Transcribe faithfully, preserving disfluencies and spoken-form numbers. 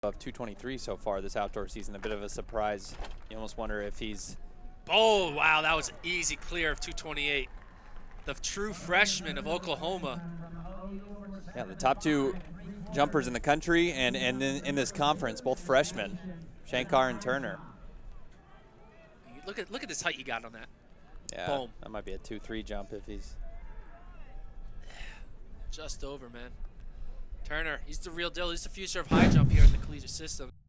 Of two twenty-three so far this outdoor season, a bit of a surprise. You almost wonder if he's... Oh, wow, that was easy clear of two twenty-eight. The true freshman of Oklahoma. Yeah, the top two jumpers in the country and, and in, in this conference, both freshmen, Shankar and Turner. Look at look at this height you got on that. Yeah, boom. That might be a two three jump if he's... Just over, man. Turner, he's the real deal. He's the future of high jump here in the collegiate system.